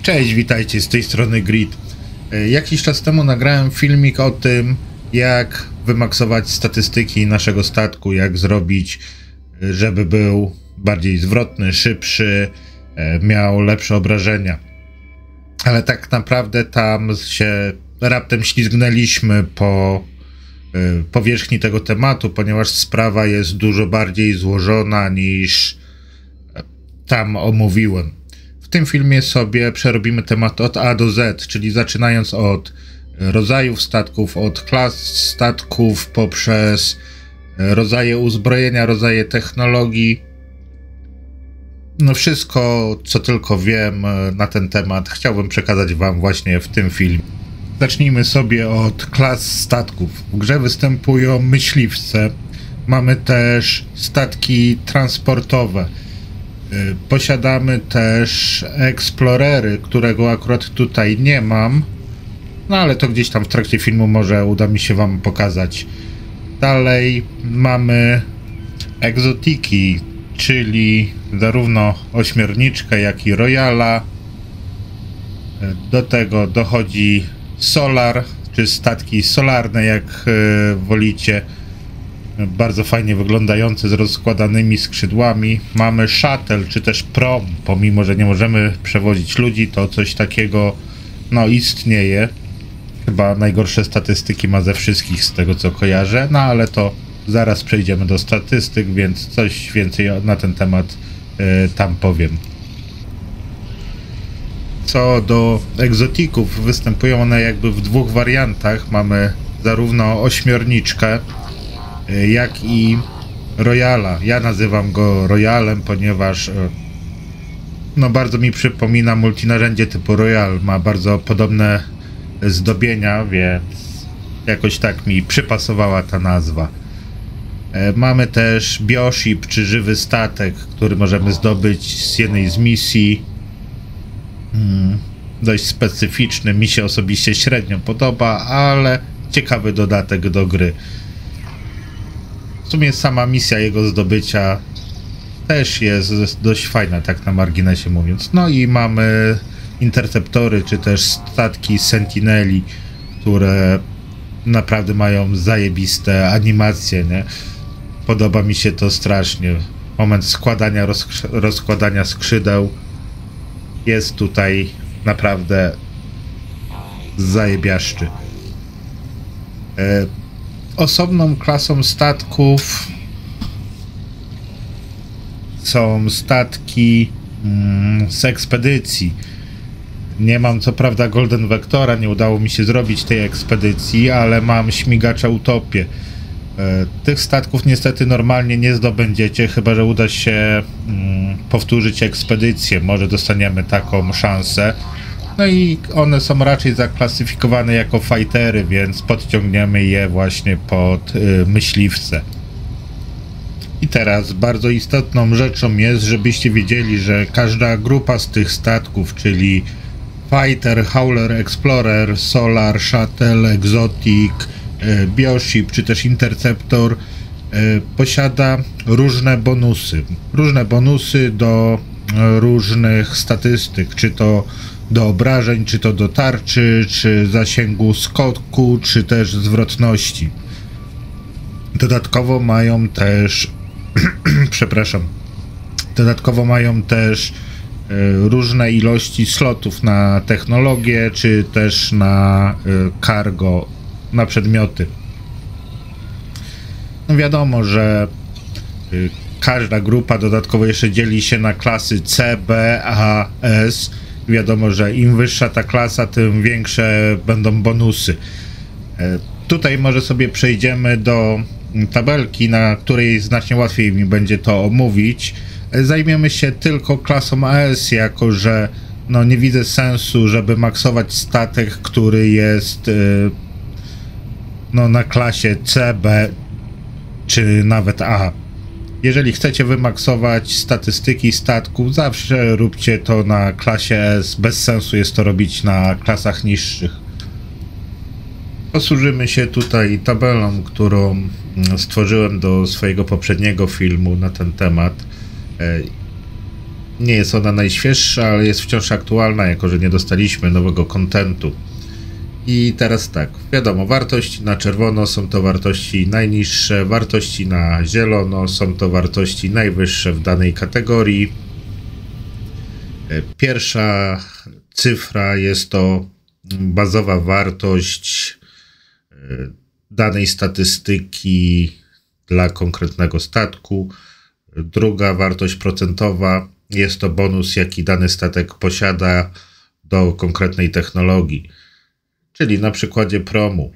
Cześć, witajcie, z tej strony Grid. Jakiś czas temu nagrałem filmik o tym, jak wymaksować statystyki naszego statku, jak zrobić, żeby był bardziej zwrotny, szybszy, miał lepsze obrażenia. Ale tak naprawdę tam się raptem ślizgnęliśmy po powierzchni tego tematu, ponieważ sprawa jest dużo bardziej złożona niż tam omówiłem. W tym filmie sobie przerobimy temat od A do Z, czyli zaczynając od rodzajów statków, od klas statków, poprzez rodzaje uzbrojenia, rodzaje technologii. No wszystko, co tylko wiem na ten temat, chciałbym przekazać wam właśnie w tym filmie. Zacznijmy sobie od klas statków. W grze występują myśliwce, mamy też statki transportowe. Posiadamy też eksplorery, którego akurat tutaj nie mam, no ale to gdzieś tam w trakcie filmu może uda mi się wam pokazać. Dalej mamy egzotiki, czyli zarówno ośmiorniczkę, jak i royala. Do tego dochodzi solar, czy statki solarne, jak wolicie. Bardzo fajnie wyglądające, z rozkładanymi skrzydłami. Mamy shuttle, czy też prom, pomimo że nie możemy przewozić ludzi, to coś takiego no istnieje. Chyba najgorsze statystyki ma ze wszystkich, z tego co kojarzę, no ale to zaraz przejdziemy do statystyk, więc coś więcej na ten temat tam powiem. Co do egzotików, występują one jakby w dwóch wariantach. Mamy zarówno ośmiorniczkę, jak i royala. Ja nazywam go royalem, ponieważ no bardzo mi przypomina multinarzędzie typu royal. Ma bardzo podobne zdobienia, więc jakoś tak mi przypasowała ta nazwa. Mamy też bioship, czy żywy statek, który możemy zdobyć z jednej z misji. Dość specyficzny, mi się osobiście średnio podoba, ale ciekawy dodatek do gry. W sumie sama misja jego zdobycia też jest dość fajna, tak na marginesie mówiąc. No i mamy interceptory, czy też statki sentineli, które naprawdę mają zajebiste animacje, nie? Podoba mi się to strasznie. Moment składania, rozkładania skrzydeł jest tutaj naprawdę zajebiaszczy. Osobną klasą statków są statki z ekspedycji. Nie mam co prawda Golden Vectora, nie udało mi się zrobić tej ekspedycji, ale mam śmigacza Utopię. Tych statków niestety normalnie nie zdobędziecie, chyba że uda się powtórzyć ekspedycję. Może dostaniemy taką szansę. No i one są raczej zaklasyfikowane jako fightery, więc podciągniemy je właśnie pod myśliwce. I teraz bardzo istotną rzeczą jest, żebyście wiedzieli, że każda grupa z tych statków, czyli fighter, hauler, explorer, solar, shuttle, exotic, bioship, czy też interceptor, posiada różne bonusy. Różne bonusy do różnych statystyk, czy to do obrażeń, czy to do tarczy, czy zasięgu skoku, czy też zwrotności. Dodatkowo mają też przepraszam. Dodatkowo mają też różne ilości slotów na technologię, czy też na cargo, na przedmioty. No wiadomo, że każda grupa dodatkowo jeszcze dzieli się na klasy C, B, A, S. Wiadomo, że im wyższa ta klasa, tym większe będą bonusy. Tutaj może sobie przejdziemy do tabelki, na której znacznie łatwiej mi będzie to omówić. Zajmiemy się tylko klasą AS, jako że no nie widzę sensu, żeby maksować statek, który jest no na klasie C, B czy nawet A. Jeżeli chcecie wymaksować statystyki statków, zawsze róbcie to na klasie S. Bez sensu jest to robić na klasach niższych. Posłużymy się tutaj tabelą, którą stworzyłem do swojego poprzedniego filmu na ten temat. Nie jest ona najświeższa, ale jest wciąż aktualna, jako że nie dostaliśmy nowego kontentu. I teraz tak, wiadomo, wartości na czerwono są to wartości najniższe, wartości na zielono są to wartości najwyższe w danej kategorii. Pierwsza cyfra jest to bazowa wartość danej statystyki dla konkretnego statku. Druga wartość procentowa jest to bonus, jaki dany statek posiada do konkretnej technologii. Czyli na przykładzie promu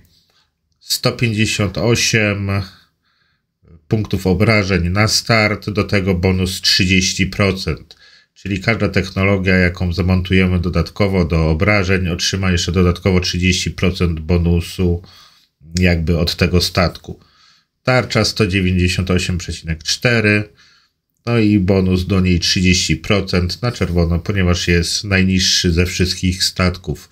158 punktów obrażeń na start, do tego bonus 30%. Czyli każda technologia, jaką zamontujemy dodatkowo do obrażeń, otrzyma jeszcze dodatkowo 30% bonusu jakby od tego statku. Tarcza 198,4, no i bonus do niej 30% na czerwono, ponieważ jest najniższy ze wszystkich statków.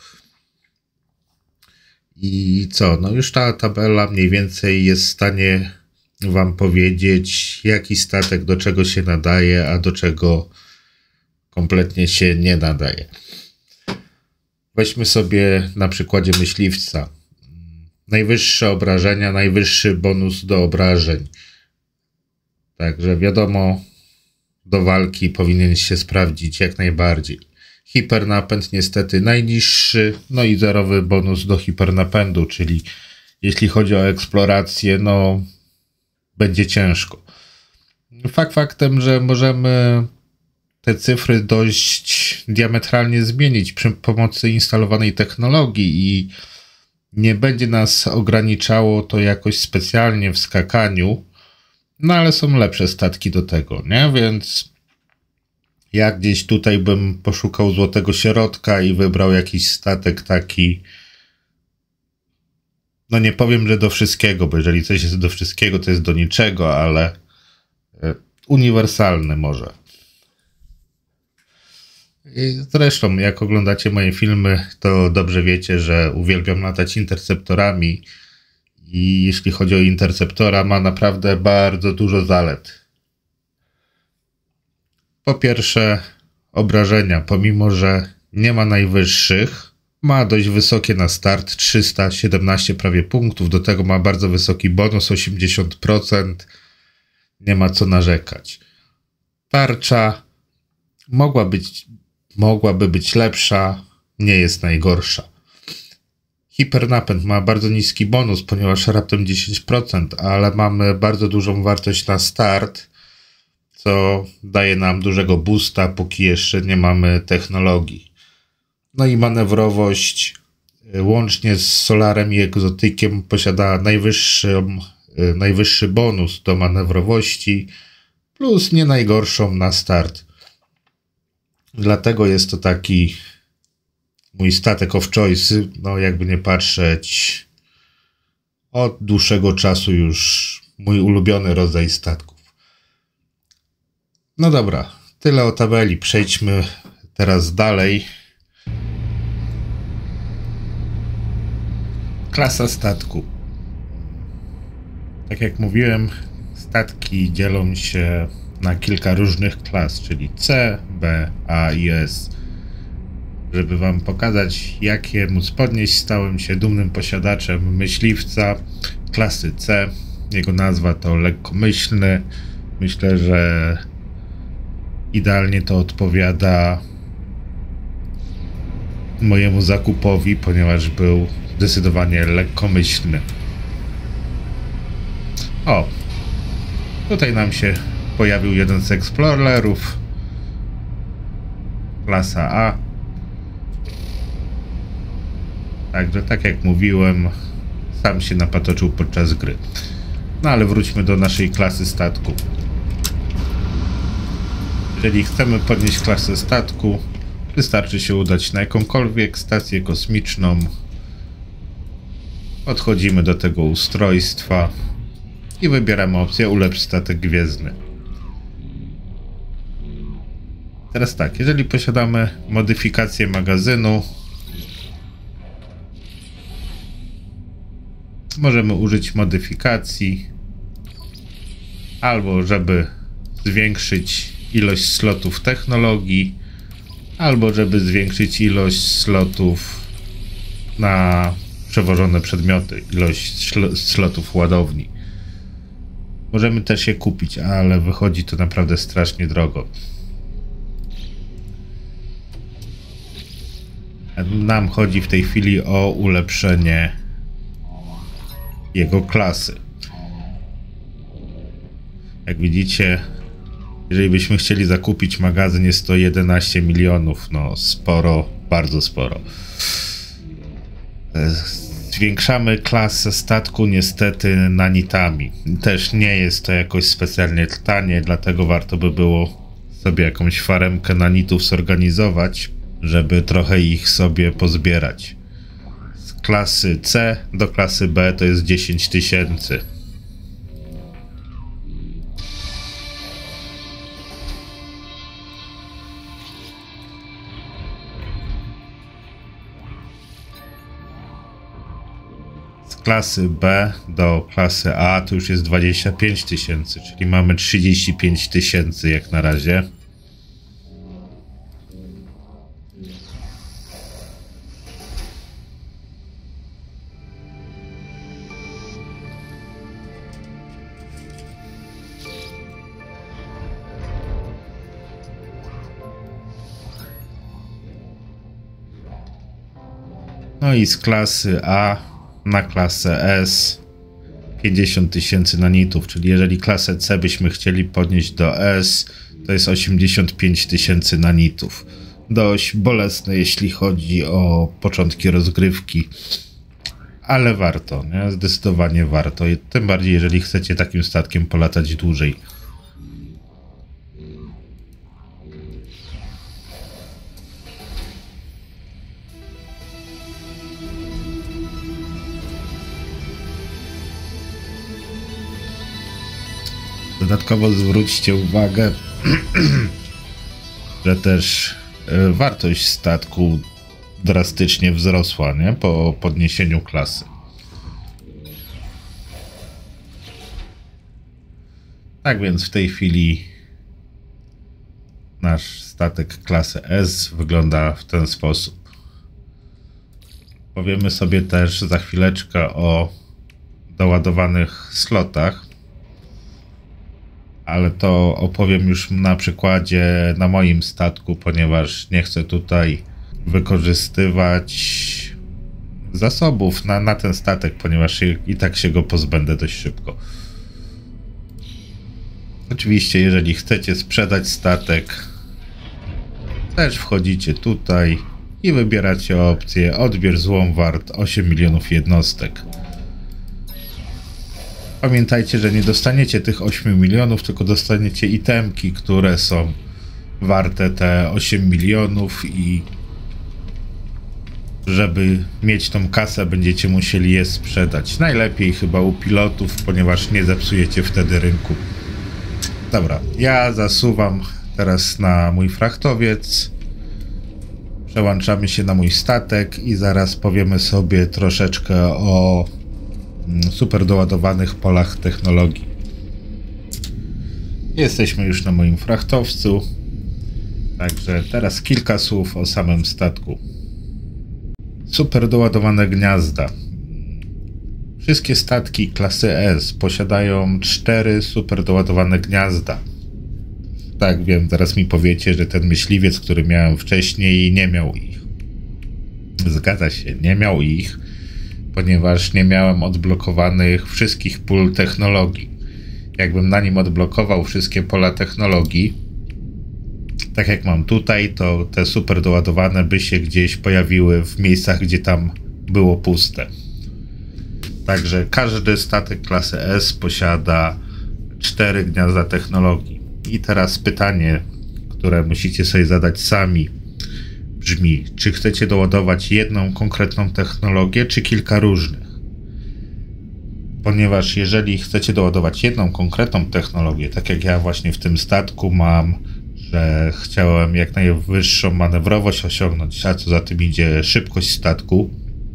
I co? No już ta tabela mniej więcej jest w stanie wam powiedzieć, jaki statek do czego się nadaje, a do czego kompletnie się nie nadaje. Weźmy sobie na przykładzie myśliwca. Najwyższe obrażenia, najwyższy bonus do obrażeń. Także wiadomo, do walki powinien się sprawdzić jak najbardziej. Hipernapęd niestety najniższy, no i zerowy bonus do hipernapędu, czyli jeśli chodzi o eksplorację, no będzie ciężko. Fakt faktem, że możemy te cyfry dość diametralnie zmienić przy pomocy instalowanej technologii i nie będzie nas ograniczało to jakoś specjalnie w skakaniu, no ale są lepsze statki do tego, nie? Więc ja gdzieś tutaj bym poszukał złotego środka i wybrał jakiś statek taki, no nie powiem, że do wszystkiego, bo jeżeli coś jest do wszystkiego, to jest do niczego, ale uniwersalny może. I zresztą, jak oglądacie moje filmy, to dobrze wiecie, że uwielbiam latać interceptorami i jeśli chodzi o interceptora, ma naprawdę bardzo dużo zalet. Po pierwsze, obrażenia, pomimo że nie ma najwyższych, ma dość wysokie na start, 317 prawie punktów, do tego ma bardzo wysoki bonus, 80%, nie ma co narzekać. Tarcza mogłaby być lepsza, nie jest najgorsza. Hipernapęd ma bardzo niski bonus, ponieważ raptem 10%, ale mamy bardzo dużą wartość na start, co daje nam dużego boosta, póki jeszcze nie mamy technologii. No i manewrowość, łącznie z Solarem i Egzotykiem, posiada najwyższy bonus do manewrowości, plus nie najgorszą na start. Dlatego jest to taki mój statek of choice, no jakby nie patrzeć, od dłuższego czasu już mój ulubiony rodzaj statków. No dobra, tyle o tabeli, przejdźmy teraz dalej. Klasa statku. Tak jak mówiłem, statki dzielą się na kilka różnych klas, czyli C, B, A i S. Żeby wam pokazać, jak je móc podnieść, stałem się dumnym posiadaczem myśliwca klasy C. Jego nazwa to lekkomyślny. Myślę, że idealnie to odpowiada mojemu zakupowi, ponieważ był zdecydowanie lekkomyślny. O, tutaj nam się pojawił jeden z eksplorerów, klasa A. Także tak jak mówiłem, sam się napatoczył podczas gry. No ale wróćmy do naszej klasy statku. Jeżeli chcemy podnieść klasę statku, wystarczy się udać na jakąkolwiek stację kosmiczną. Podchodzimy do tego ustrojstwa i wybieramy opcję ulepsz statek gwiezdny. Teraz tak, jeżeli posiadamy modyfikację magazynu, możemy użyć modyfikacji albo żeby zwiększyć ilość slotów technologii, albo żeby zwiększyć ilość slotów na przewożone przedmioty, ilość slotów ładowni. Możemy też je kupić, ale wychodzi to naprawdę strasznie drogo. Nam chodzi w tej chwili o ulepszenie jego klasy. Jak widzicie, jeżeli byśmy chcieli zakupić magazyn, jest to 11 milionów. No sporo, bardzo sporo. Zwiększamy klasę statku niestety nanitami. Też nie jest to jakoś specjalnie tanie, dlatego warto by było sobie jakąś faremkę nanitów zorganizować, żeby trochę ich sobie pozbierać. Z klasy C do klasy B to jest 10 tysięcy. Z klasy B do klasy A to już jest 25 tysięcy, czyli mamy 35 tysięcy jak na razie. No i z klasy A na klasę S 50 tysięcy nanitów, czyli jeżeli klasę C byśmy chcieli podnieść do S, to jest 85 tysięcy nanitów. Dość bolesne, jeśli chodzi o początki rozgrywki, ale warto, nie? Zdecydowanie warto, tym bardziej jeżeli chcecie takim statkiem polatać dłużej. Dodatkowo zwróćcie uwagę, że też wartość statku drastycznie wzrosła, nie? Po podniesieniu klasy. Tak więc w tej chwili nasz statek klasy S wygląda w ten sposób. Powiemy sobie też za chwileczkę o doładowanych slotach, ale to opowiem już na przykładzie na moim statku, ponieważ nie chcę tutaj wykorzystywać zasobów na ten statek, ponieważ i tak się go pozbędę dość szybko. Oczywiście, jeżeli chcecie sprzedać statek, też wchodzicie tutaj i wybieracie opcję odbiór złom wart 8 milionów jednostek. Pamiętajcie, że nie dostaniecie tych 8 milionów, tylko dostaniecie itemki, które są warte te 8 milionów i żeby mieć tą kasę, będziecie musieli je sprzedać. Najlepiej chyba u pilotów, ponieważ nie zepsujecie wtedy rynku. Dobra, ja zasuwam teraz na mój frachtowiec. Przełączamy się na mój statek i zaraz powiemy sobie troszeczkę o super doładowanych polach technologii. Jesteśmy już na moim frachtowcu, także teraz kilka słów o samym statku. Super doładowane gniazda. Wszystkie statki klasy S posiadają 4 super doładowane gniazda. Tak, wiem, zaraz mi powiecie, że ten myśliwiec, który miałem wcześniej, nie miał ich. Zgadza się, nie miał ich, ponieważ nie miałem odblokowanych wszystkich pól technologii. Jakbym na nim odblokował wszystkie pola technologii, tak jak mam tutaj, to te super doładowane by się gdzieś pojawiły w miejscach, gdzie tam było puste. Także każdy statek klasy S posiada 4 gniazda technologii. I teraz pytanie, które musicie sobie zadać sami, brzmi: czy chcecie doładować jedną konkretną technologię, czy kilka różnych? Ponieważ jeżeli chcecie doładować jedną konkretną technologię, tak jak ja właśnie w tym statku mam, że chciałem jak najwyższą manewrowość osiągnąć, a co za tym idzie szybkość statku,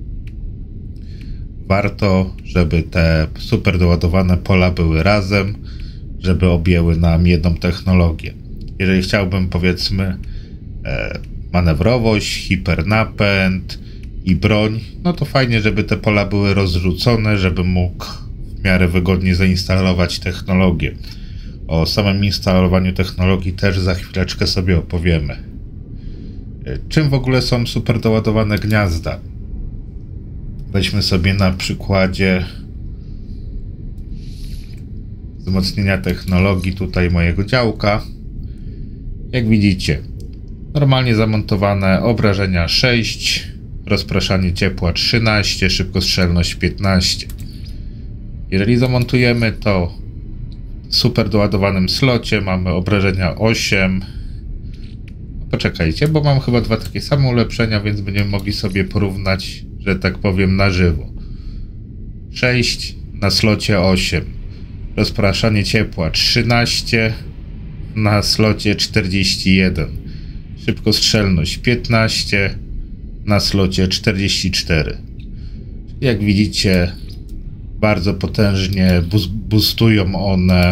warto, żeby te super doładowane pola były razem, żeby objęły nam jedną technologię. Jeżeli chciałbym, powiedzmy, manewrowość, hipernapęd i broń, no to fajnie, żeby te pola były rozrzucone, żebym mógł w miarę wygodnie zainstalować technologię. O samym instalowaniu technologii też za chwileczkę sobie opowiemy. Czym w ogóle są super doładowane gniazda? Weźmy sobie na przykładzie wzmocnienia technologii tutaj mojego działka. Jak widzicie, normalnie zamontowane obrażenia 6, rozpraszanie ciepła 13, szybkostrzelność 15. Jeżeli zamontujemy to w super doładowanym slocie, mamy obrażenia 8. Poczekajcie, bo mam chyba dwa takie same ulepszenia, więc będziemy mogli sobie porównać, że tak powiem, na żywo. 6, na slocie 8. Rozpraszanie ciepła 13, na slocie 41. Szybkostrzelność 15, na slocie 44. Jak widzicie, bardzo potężnie boostują one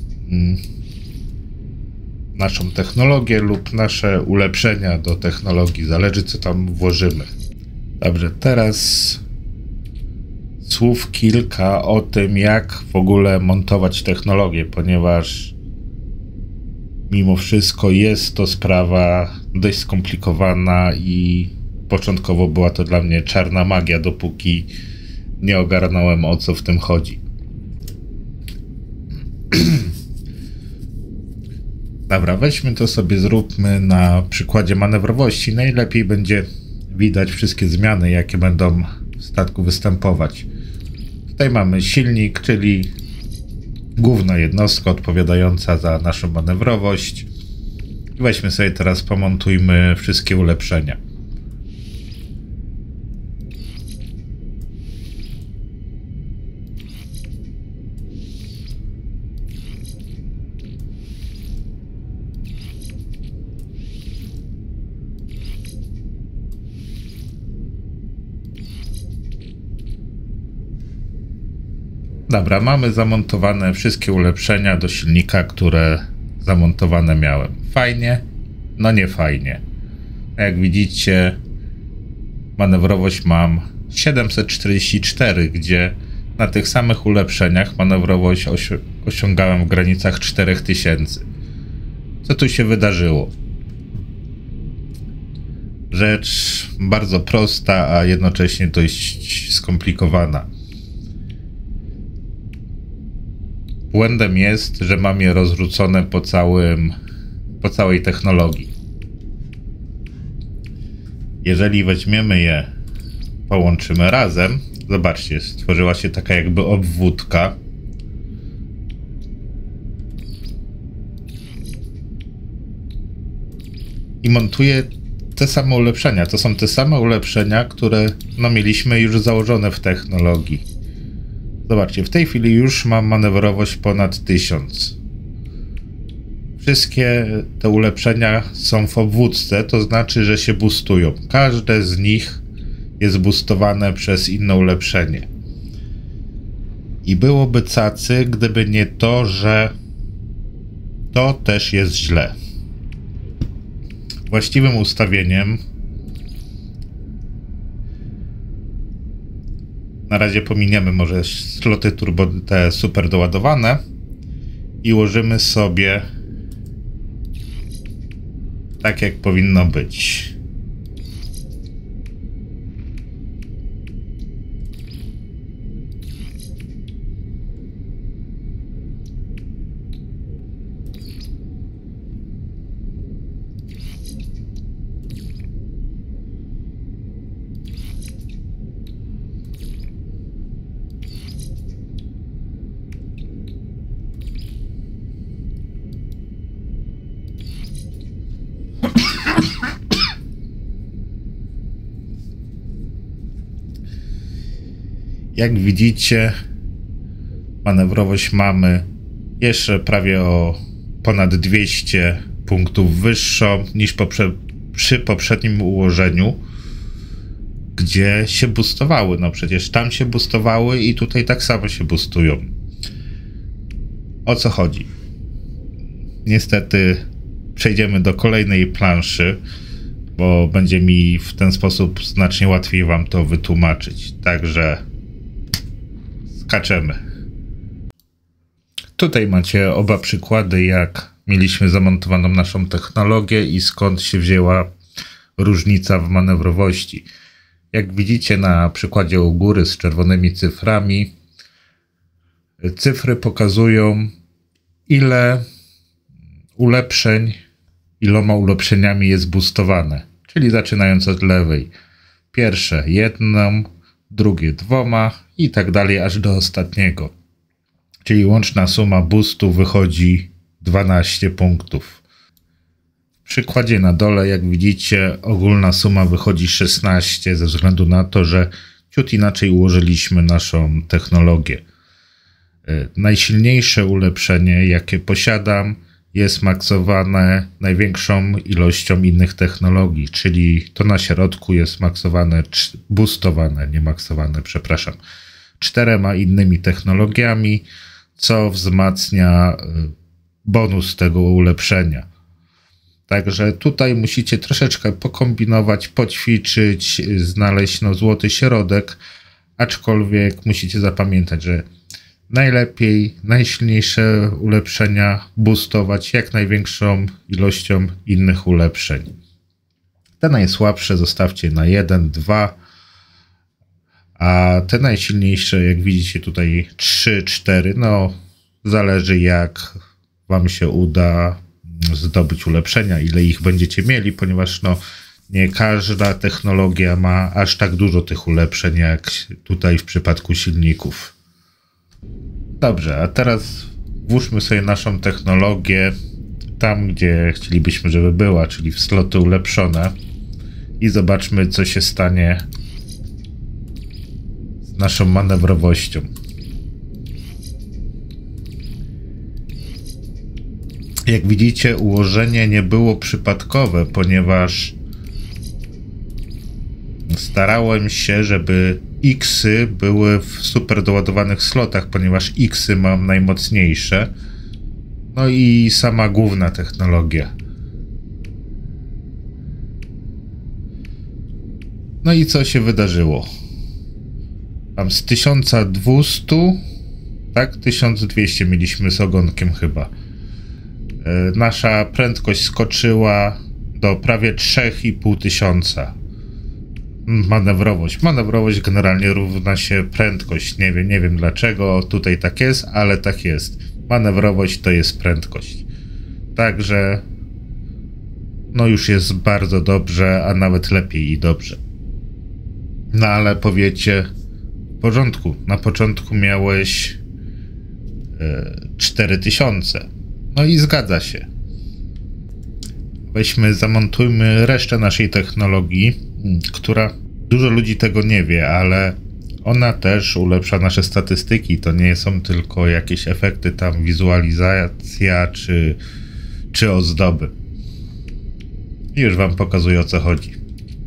naszą technologię lub nasze ulepszenia do technologii. Zależy, co tam włożymy. Dobrze, teraz słów kilka o tym, jak w ogóle montować technologię, ponieważ mimo wszystko jest to sprawa dość skomplikowana i początkowo była to dla mnie czarna magia, dopóki nie ogarnąłem, o co w tym chodzi. Dobra, weźmy to sobie, zróbmy na przykładzie manewrowości. Najlepiej będzie widać wszystkie zmiany, jakie będą w statku występować. Tutaj mamy silnik, czyli główna jednostka odpowiadająca za naszą manewrowość. I weźmy sobie teraz, pomontujmy wszystkie ulepszenia. Dobra, mamy zamontowane wszystkie ulepszenia do silnika, które zamontowane miałem. Fajnie? No nie fajnie. Jak widzicie, manewrowość mam 744, gdzie na tych samych ulepszeniach manewrowość osiągałem w granicach 4000. Co tu się wydarzyło? Rzecz bardzo prosta, a jednocześnie dość skomplikowana. Błędem jest, że mam je rozrzucone po całej technologii. Jeżeli weźmiemy je, połączymy razem, zobaczcie, stworzyła się taka jakby obwódka. I montuję te same ulepszenia. To są te same ulepszenia, które mieliśmy już założone w technologii. Zobaczcie, w tej chwili już mam manewrowość ponad 1000. Wszystkie te ulepszenia są w obwódce, to znaczy, że się boostują. Każde z nich jest boostowane przez inne ulepszenie. I byłoby cacy, gdyby nie to, że to też jest źle. Właściwym ustawieniem, na razie pominiemy może sloty turbo, te super doładowane, i ułożymy sobie tak, jak powinno być. Jak widzicie, manewrowość mamy jeszcze prawie o ponad 200 punktów wyższą niż przy poprzednim ułożeniu, gdzie się boostowały. No przecież tam się boostowały i tutaj tak samo się boostują. O co chodzi? Niestety przejdziemy do kolejnej planszy, bo będzie mi w ten sposób znacznie łatwiej wam to wytłumaczyć. Także skaczemy. Tutaj macie oba przykłady, jak mieliśmy zamontowaną naszą technologię i skąd się wzięła różnica w manewrowości. Jak widzicie na przykładzie u góry z czerwonymi cyframi, cyfry pokazują, ile ulepszeń, iloma ulepszeniami jest boostowane. Czyli zaczynając od lewej. Pierwsze jedną, drugie dwoma i tak dalej aż do ostatniego. Czyli łączna suma boostu wychodzi 12 punktów. W przykładzie na dole, jak widzicie, ogólna suma wychodzi 16 ze względu na to, że ciut inaczej ułożyliśmy naszą technologię. Najsilniejsze ulepszenie, jakie posiadam, jest maksowane największą ilością innych technologii, czyli to na środku jest maksowane, boostowane, nie maksowane, przepraszam, 4 innymi technologiami, co wzmacnia bonus tego ulepszenia. Także tutaj musicie troszeczkę pokombinować, poćwiczyć, znaleźć złoty środek, aczkolwiek musicie zapamiętać, że najlepiej, najsilniejsze ulepszenia boostować jak największą ilością innych ulepszeń. Te najsłabsze zostawcie na 1, 2, a te najsilniejsze, jak widzicie tutaj 3, 4, no zależy jak wam się uda zdobyć ulepszenia, ile ich będziecie mieli, ponieważ no nie każda technologia ma aż tak dużo tych ulepszeń jak tutaj w przypadku silników. Dobrze, a teraz włóżmy sobie naszą technologię tam, gdzie chcielibyśmy, żeby była, czyli w sloty ulepszone i zobaczmy, co się stanie z naszą manewrowością. Jak widzicie, ułożenie nie było przypadkowe, ponieważ starałem się, żeby X-y były w super doładowanych slotach, ponieważ X-y mam najmocniejsze. No i sama główna technologia. No i co się wydarzyło? Tam z 1200, tak? 1200 mieliśmy z ogonkiem chyba. Nasza prędkość skoczyła do prawie 3500. Manewrowość generalnie równa się prędkość. Nie wiem dlaczego tutaj tak jest, ale tak jest. Manewrowość to jest prędkość. Także no już jest bardzo dobrze, a nawet lepiej i dobrze. No ale powiecie, w porządku, na początku miałeś 4000. No i zgadza się. Weźmy, zamontujmy resztę naszej technologii, która dużo ludzi tego nie wie, ale ona też ulepsza nasze statystyki. To nie są tylko jakieś efekty tam, wizualizacja czy ozdoby. I już wam pokazuję, o co chodzi.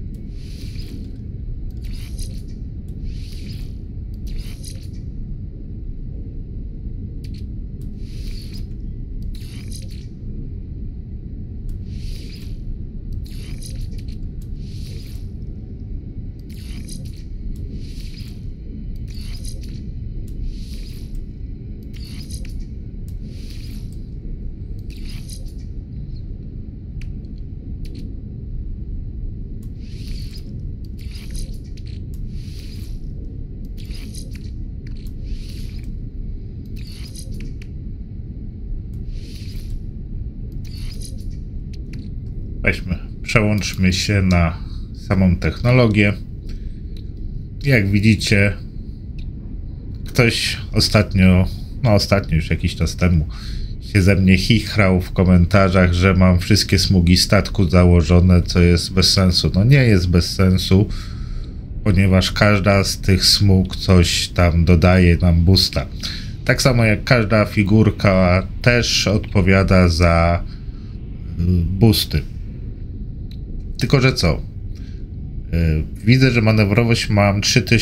Przełączmy się na samą technologię. Jak widzicie, ktoś ostatnio już jakiś czas temu się ze mnie chichrał w komentarzach, że mam wszystkie smugi statku założone, co jest bez sensu. No nie jest bez sensu, ponieważ każda z tych smug coś tam dodaje nam boosta. Tak samo jak każda figurka też odpowiada za boosty. Tylko że co? Widzę, że manewrowość mam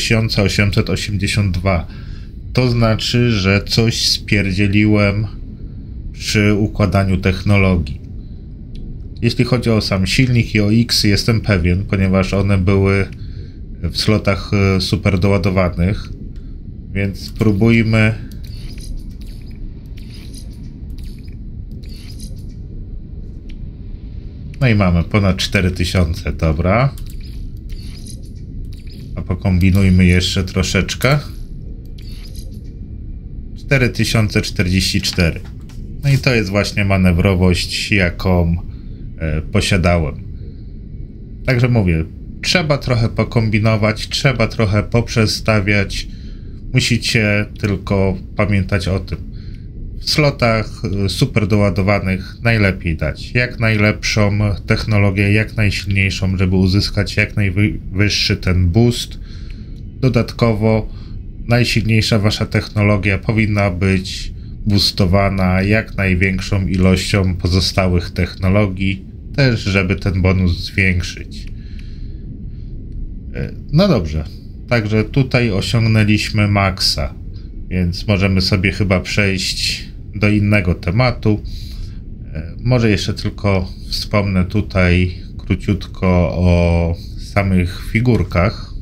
3882. To znaczy, że coś spierdzieliłem przy układaniu technologii. Jeśli chodzi o sam silnik i o X, jestem pewien, ponieważ one były w slotach super doładowanych, więc spróbujmy. No i mamy ponad 4000, dobra. A pokombinujmy jeszcze troszeczkę. 4044. No i to jest właśnie manewrowość, jaką posiadałem. Także mówię, trzeba trochę pokombinować, trzeba trochę poprzestawiać. Musicie tylko pamiętać o tym. W slotach super doładowanych najlepiej dać jak najlepszą technologię, jak najsilniejszą, żeby uzyskać jak najwyższy ten boost. Dodatkowo najsilniejsza wasza technologia powinna być boostowana jak największą ilością pozostałych technologii, też żeby ten bonus zwiększyć. No dobrze, także tutaj osiągnęliśmy maksa, więc możemy sobie chyba przejść do innego tematu. Może jeszcze tylko wspomnę tutaj króciutko o samych figurkach.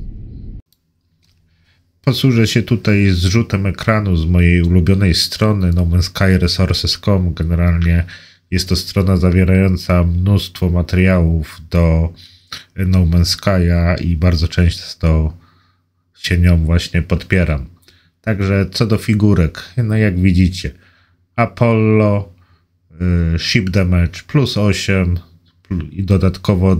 Posłużę się tutaj zrzutem ekranu z mojej ulubionej strony No Man's Sky Resources.com. Generalnie jest to strona zawierająca mnóstwo materiałów do No Man's Sky'a i bardzo często się nią właśnie podpieram. Także co do figurek, no jak widzicie, Apollo, Ship Damage plus 8 i dodatkowo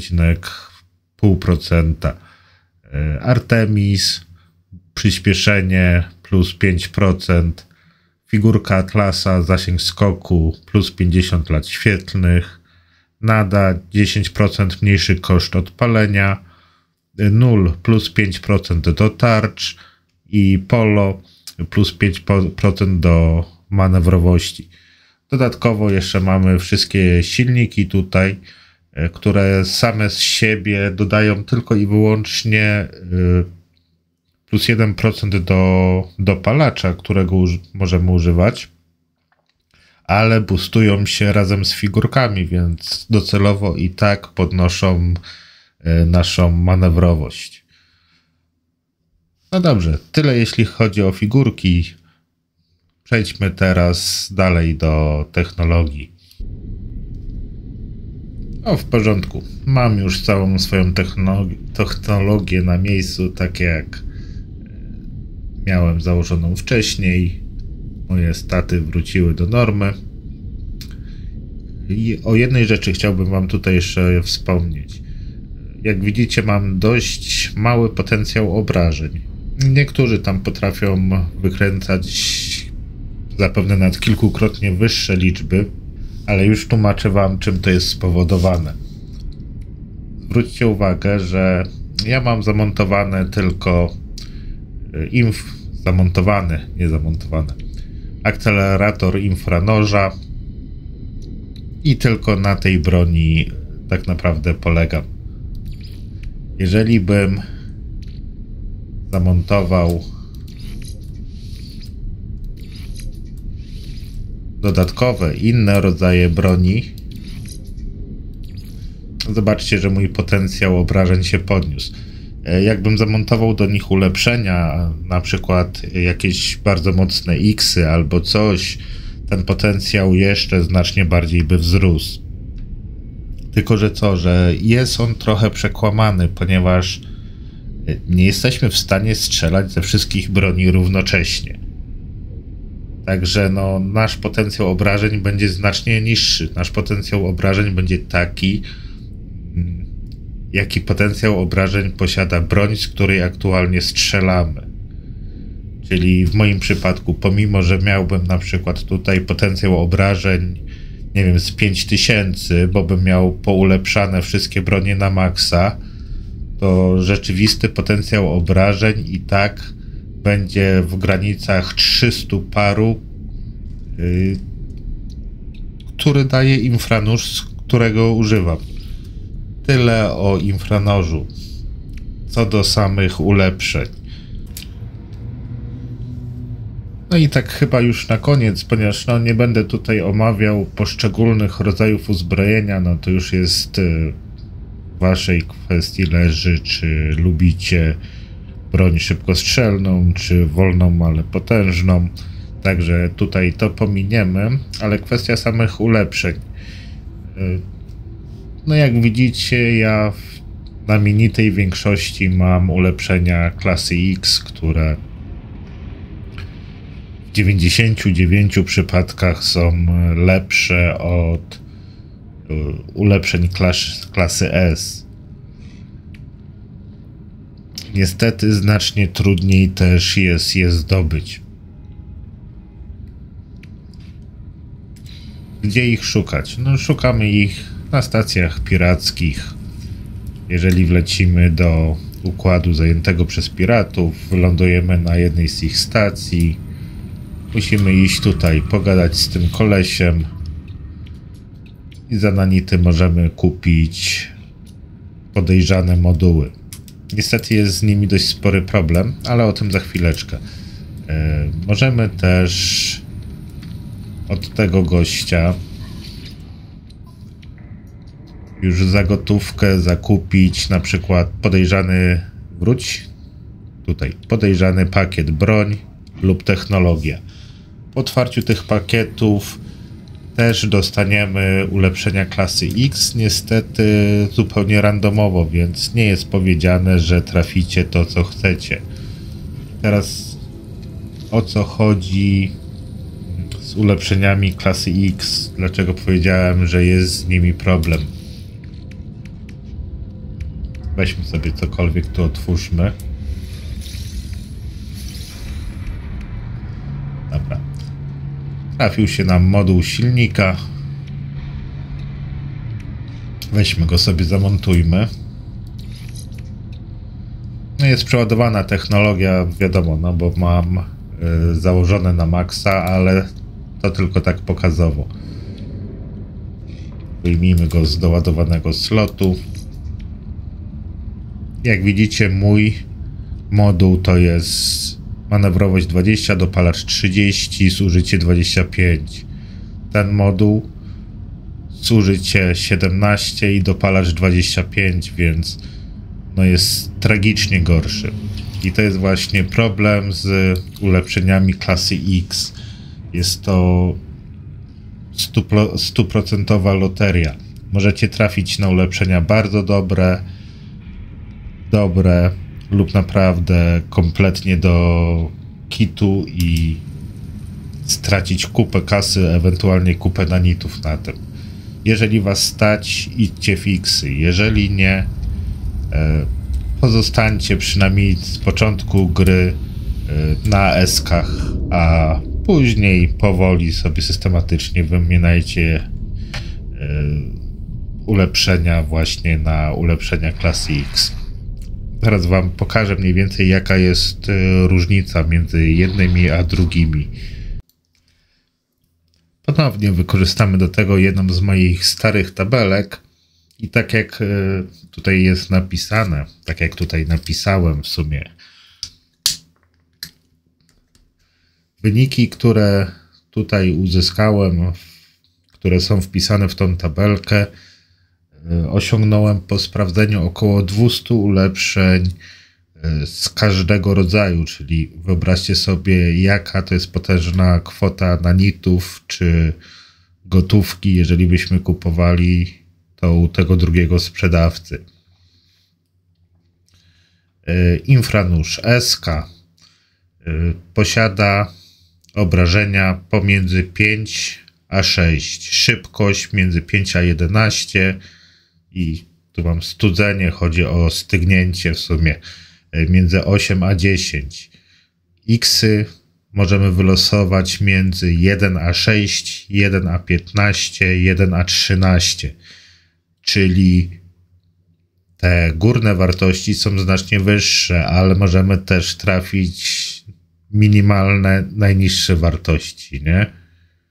2,5%. Artemis, przyspieszenie plus 5%. Figurka Atlasa, zasięg skoku plus 50 lat świetlnych. Nada 10% mniejszy koszt odpalenia. Null plus 5% do tarcz. I Polo plus 5% do manewrowości. Dodatkowo jeszcze mamy wszystkie silniki tutaj, które same z siebie dodają tylko i wyłącznie plus 1% do dopalacza, którego możemy używać, ale boostują się razem z figurkami, więc docelowo i tak podnoszą naszą manewrowość. No dobrze, tyle jeśli chodzi o figurki. Przejdźmy teraz dalej do technologii. O, w porządku. Mam już całą swoją technologię na miejscu, tak jak miałem założoną wcześniej. Moje staty wróciły do normy. I o jednej rzeczy chciałbym wam tutaj jeszcze wspomnieć. Jak widzicie, mam dość mały potencjał obrażeń. Niektórzy tam potrafią wykręcać zapewne nawet kilkukrotnie wyższe liczby, ale już tłumaczę wam, czym to jest spowodowane. Zwróćcie uwagę, że ja mam zamontowane tylko akcelerator infranoża i tylko na tej broni tak naprawdę polegam. Jeżeli bym zamontował dodatkowe, inne rodzaje broni, zobaczcie, że mój potencjał obrażeń się podniósł. Jakbym zamontował do nich ulepszenia, na przykład jakieś bardzo mocne X-y albo coś, ten potencjał jeszcze znacznie bardziej by wzrósł. Tylko, że jest on trochę przekłamany, ponieważ nie jesteśmy w stanie strzelać ze wszystkich broni równocześnie. Także no, nasz potencjał obrażeń będzie znacznie niższy. Nasz potencjał obrażeń będzie taki, jaki potencjał obrażeń posiada broń, z której aktualnie strzelamy. Czyli w moim przypadku, pomimo że miałbym na przykład tutaj potencjał obrażeń, nie wiem, z 5000, bo bym miał poulepszane wszystkie bronie na maksa, to rzeczywisty potencjał obrażeń i tak będzie w granicach 300 paru, który daje infranóż, z którego używam. Tyle o infranożu. Co do samych ulepszeń. No i tak chyba już na koniec, ponieważ no, nie będę tutaj omawiał poszczególnych rodzajów uzbrojenia, no to już jest w waszej kwestii leży, czy lubicie broń szybkostrzelną, czy wolną, ale potężną. Także tutaj to pominiemy, ale kwestia samych ulepszeń. No jak widzicie, ja w znamienitej większości mam ulepszenia klasy X, które w 99 przypadkach są lepsze od ulepszeń klasy S. Niestety znacznie trudniej też jest je zdobyć. Gdzie ich szukać? No szukamy ich na stacjach pirackich. Jeżeli wlecimy do układu zajętego przez piratów, wylądujemy na jednej z ich stacji. Musimy iść tutaj, pogadać z tym kolesiem i za nanity możemy kupić podejrzane moduły. Niestety jest z nimi dość spory problem, ale o tym za chwileczkę. Możemy też od tego gościa już za gotówkę zakupić na przykład podejrzany pakiet broń lub technologia. Po otwarciu tych pakietów też dostaniemy ulepszenia klasy X, niestety zupełnie randomowo, więc nie jest powiedziane, że traficie to, co chcecie. Teraz o co chodzi z ulepszeniami klasy X? Dlaczego powiedziałem, że jest z nimi problem? Weźmy sobie cokolwiek tu, otwórzmy. Dobra. Trafił się nam moduł silnika. Weźmy go sobie, zamontujmy. No jest przeładowana technologia, wiadomo, no bo mam założone na maksa, ale to tylko tak pokazowo. Wyjmijmy go z doładowanego slotu. Jak widzicie, mój moduł to jest manewrowość 20, dopalacz 30, zużycie 25. Ten moduł zużycie 17 i dopalacz 25, więc no jest tragicznie gorszy. I to jest właśnie problem z ulepszeniami klasy X. Jest to 100% loteria. Możecie trafić na ulepszenia bardzo dobre lub naprawdę kompletnie do kitu i stracić kupę kasy, ewentualnie kupę nanitów na tym. Jeżeli was stać, idźcie fiksy. Jeżeli nie, pozostańcie przynajmniej z początku gry na eskach, a później powoli sobie systematycznie wymieniajcie ulepszenia właśnie na ulepszenia klasy X. Teraz wam pokażę mniej więcej, jaka jest różnica między jednymi a drugimi. Ponownie wykorzystamy do tego jedną z moich starych tabelek i tak jak tutaj jest napisane, tak jak tutaj napisałem w sumie, wyniki, które tutaj uzyskałem, które są wpisane w tą tabelkę, osiągnąłem po sprawdzeniu około 200 ulepszeń z każdego rodzaju, czyli wyobraźcie sobie, jaka to jest potężna kwota nanitów czy gotówki, jeżeli byśmy kupowali to u tego drugiego sprzedawcy. Infranóż SK posiada obrażenia pomiędzy 5 a 6, szybkość między 5 a 11 i tu mam studzenie, chodzi o stygnięcie w sumie, między 8 a 10. Xy możemy wylosować między 1 a 6, 1 a 15, 1 a 13, czyli te górne wartości są znacznie wyższe, ale możemy też trafić minimalne, najniższe wartości, nie?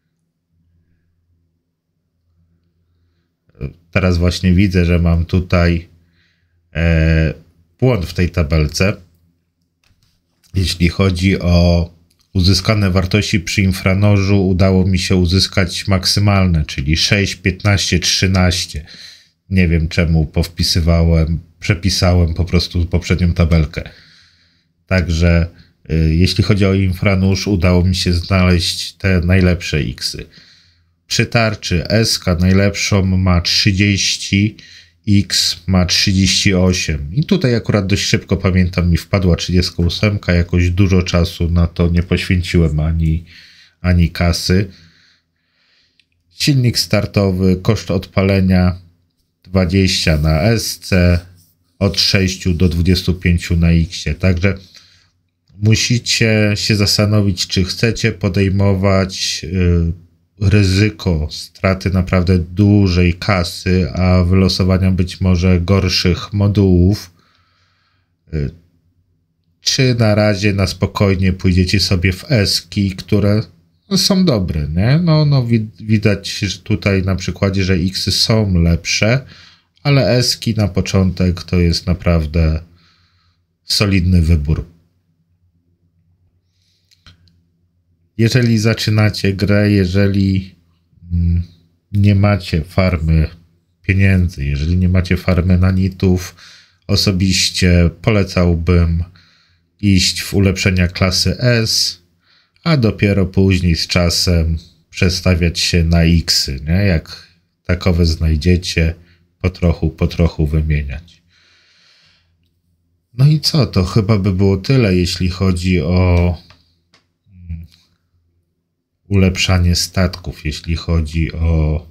Teraz właśnie widzę, że mam tutaj błąd w tej tabelce. Jeśli chodzi o uzyskane wartości przy infranożu udało mi się uzyskać maksymalne, czyli 6, 15, 13. Nie wiem czemu przepisałem po prostu poprzednią tabelkę. Także jeśli chodzi o infranóż, udało mi się znaleźć te najlepsze X-y. Przy tarczy SK najlepszą ma 30, X ma 38. I tutaj akurat dość szybko, pamiętam, mi wpadła 38. Jakoś dużo czasu na to nie poświęciłem ani kasy. Silnik startowy, koszt odpalenia 20 na SC, od 6 do 25 na X. Także musicie się zastanowić, czy chcecie podejmować ryzyko straty naprawdę dużej kasy, a wylosowania być może gorszych modułów, czy na razie na spokojnie pójdziecie sobie w eski, które są dobre, nie? Widać że tutaj na przykładzie, że X są lepsze, ale eski na początek to jest naprawdę solidny wybór. Jeżeli zaczynacie grę, jeżeli nie macie farmy pieniędzy, jeżeli nie macie farmy nanitów, osobiście polecałbym iść w ulepszenia klasy S, a dopiero później z czasem przestawiać się na X-y, nie? Jak takowe znajdziecie, po trochu wymieniać. No i co? To chyba by było tyle, jeśli chodzi o ulepszanie statków, jeśli chodzi o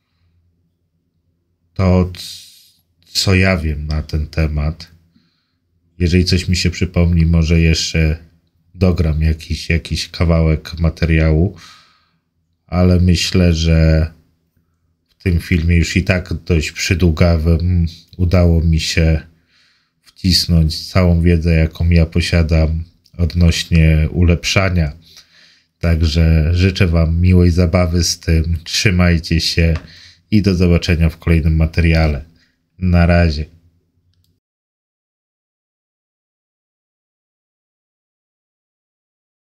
to, co ja wiem na ten temat. Jeżeli coś mi się przypomni, może jeszcze dogram jakiś kawałek materiału, ale myślę, że w tym filmie już i tak dość przydługawym udało mi się wcisnąć całą wiedzę, jaką ja posiadam odnośnie ulepszania. Także życzę wam miłej zabawy z tym, trzymajcie się i do zobaczenia w kolejnym materiale. Na razie.